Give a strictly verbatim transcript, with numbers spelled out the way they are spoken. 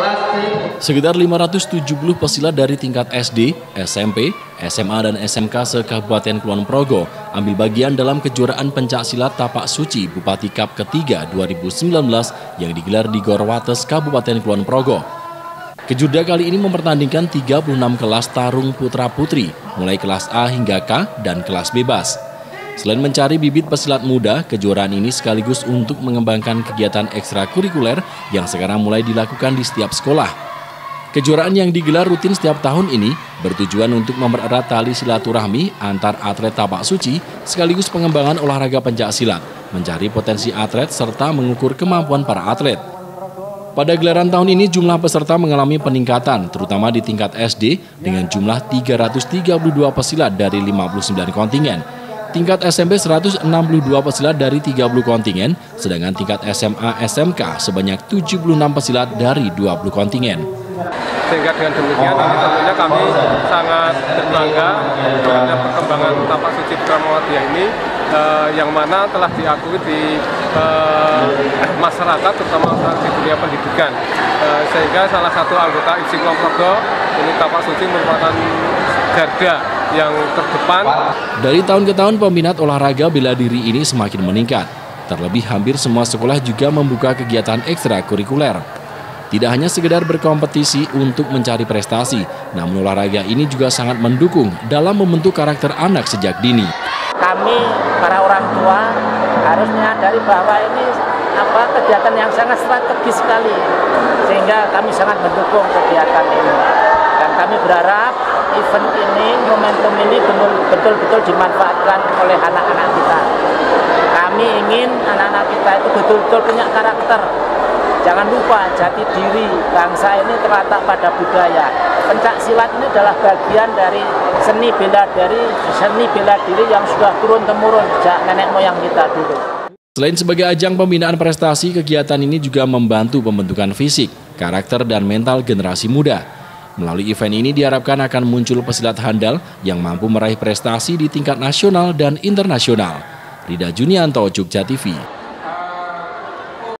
Sekitar lima ratus tujuh puluh pesilat dari tingkat S D, S M P, S M A, dan S M K se-Kabupaten Kulon Progo ambil bagian dalam kejuaraan pencaksilat Tapak Suci Bupati Cup ketiga dua ribu sembilan belas yang digelar di Gor Wates, Kabupaten Kulon Progo. Kejurda kali ini mempertandingkan tiga puluh enam kelas tarung putra-putri, mulai kelas A hingga K dan kelas bebas. Selain mencari bibit pesilat muda, kejuaraan ini sekaligus untuk mengembangkan kegiatan ekstrakurikuler yang sekarang mulai dilakukan di setiap sekolah. Kejuaraan yang digelar rutin setiap tahun ini bertujuan untuk mempererat tali silaturahmi antar atlet tapak suci sekaligus pengembangan olahraga pencaksilat, mencari potensi atlet serta mengukur kemampuan para atlet. Pada gelaran tahun ini jumlah peserta mengalami peningkatan terutama di tingkat S D dengan jumlah tiga ratus tiga puluh dua pesilat dari lima puluh sembilan kontingen. Tingkat S M P seratus enam puluh dua pesilat dari tiga puluh kontingen, sedangkan tingkat S M A S M K sebanyak tujuh puluh enam pesilat dari dua puluh kontingen. Sehingga dengan demikian ini tentunya kami sangat berbangga terhadap perkembangan Tapak Suci Putra Muhammadiyah ini eh, yang mana telah diakui di eh, masyarakat terutama di dunia pendidikan. Eh, sehingga salah satu anggota I P S I Kulon Progo ini Tapak Suci merupakan garda yang terdepan. Dari tahun ke tahun peminat olahraga bela diri ini semakin meningkat. Terlebih hampir semua sekolah juga membuka kegiatan ekstrakurikuler. Tidak hanya sekedar berkompetisi untuk mencari prestasi, namun olahraga ini juga sangat mendukung dalam membentuk karakter anak sejak dini. Kami para orang tua harus menyadari bahwa ini apa kegiatan yang sangat strategis sekali, sehingga kami sangat mendukung kegiatan ini. Dan kami berharap event ini, momentum ini betul-betul dimanfaatkan oleh anak-anak kita. Kami ingin anak-anak kita itu betul-betul punya karakter. Jangan lupa jati diri bangsa ini terletak pada budaya. Pencak silat ini adalah bagian dari seni bela diri, seni bela diri yang sudah turun-temurun sejak nenek moyang kita dulu. Selain sebagai ajang pembinaan prestasi, kegiatan ini juga membantu pembentukan fisik, karakter, dan mental generasi muda. Melalui event ini diharapkan akan muncul pesilat handal yang mampu meraih prestasi di tingkat nasional dan internasional. Rida Junianto, Jogja T V.